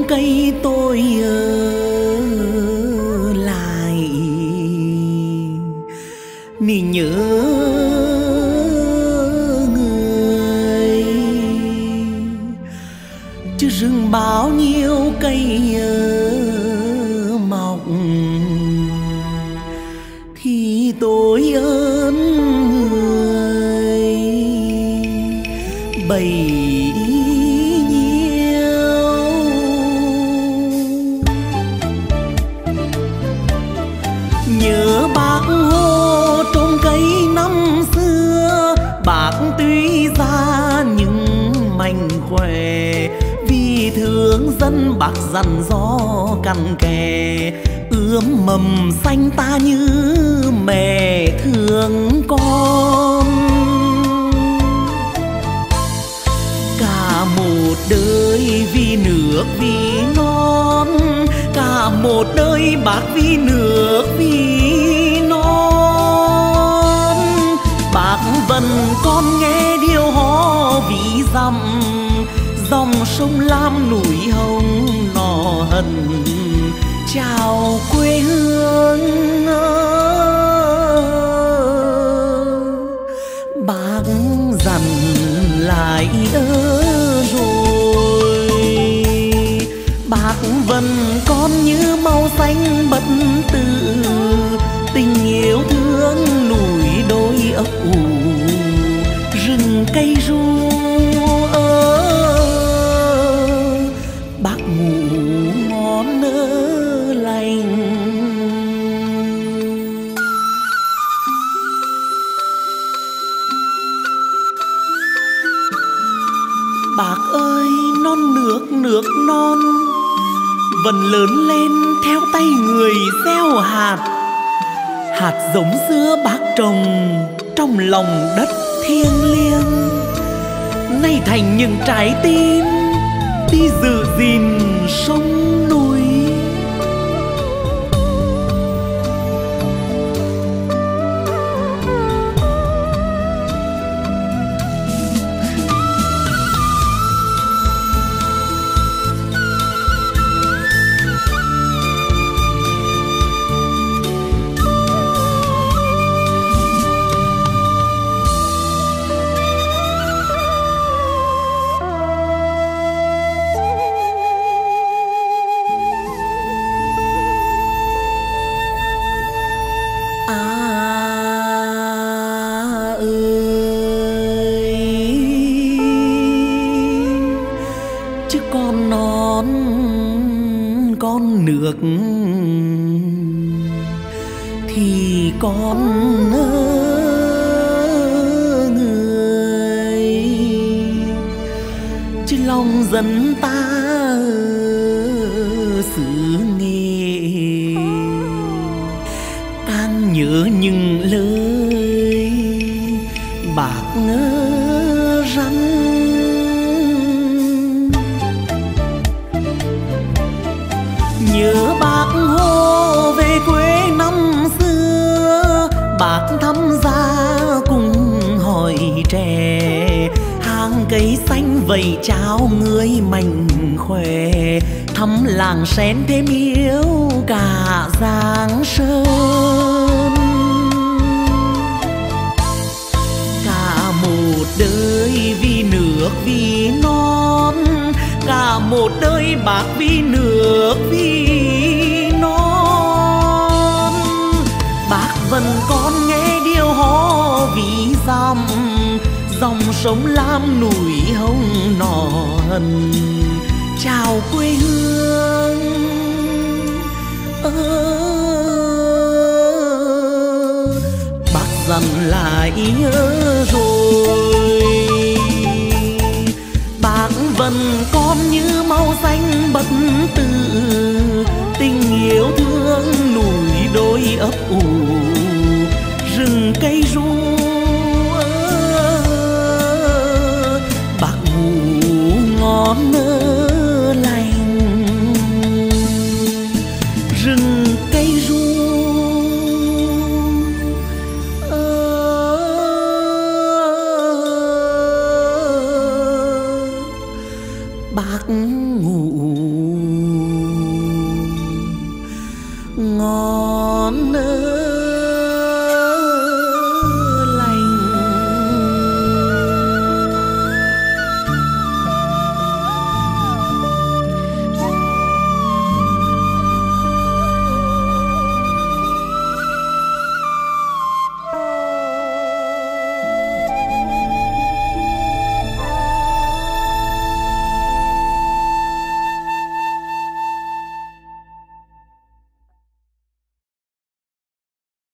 cây tôi lại nì nhớ người, chứ rừng bao nhiêu cây mọc thì tôi ơn người bấy nhiêu. Nhớ bác Hồ trồng cây năm xưa, bác tuy ra những mảnh khỏe, vì thương dân bác dặn dò cằn kè, ươm mầm xanh ta như mẹ thương con. Cả một đời vì nước vì non, cả một đời bác vì nước vì non. Bác vẫn còn nghe điều hò ví dặm, dòng sông Lam núi Hồng nọ hận chào quê hương. Bác dặn lại rồi, bác vẫn còn như màu xanh bất tử, tình yêu thương núi đồi ấp ủ, rừng cây ru bác ngủ ngon lành. Bác ơi non nước nước non vẫn lớn lên theo tay người gieo hạt, hạt giống xưa bác trồng trong lòng đất thiêng liêng, nay thành những trái tim đi giữ gìn sông núi. Nước thì con người, chứ lòng dân ta xứ Nghệ càng nhớ những lời bác răn. Nhớ bác Hồ về quê năm xưa, bác thăm gia cùng hỏi trẻ, hàng cây xanh vầy chào người mạnh khỏe, thăm làng sen thêm yêu cả Giang Sơn. Cả một đời vì nước vì non, cả một đời bác vì nước vì non. Bác vẫn còn nghe điều hò ví dặm, dòng sông Lam núi Hồng nọ hận chào quê hương. Bác dặn lại rồi, bác vẫn còn như màu xanh bất tử, tình yêu thương núi đồi ấp ủ,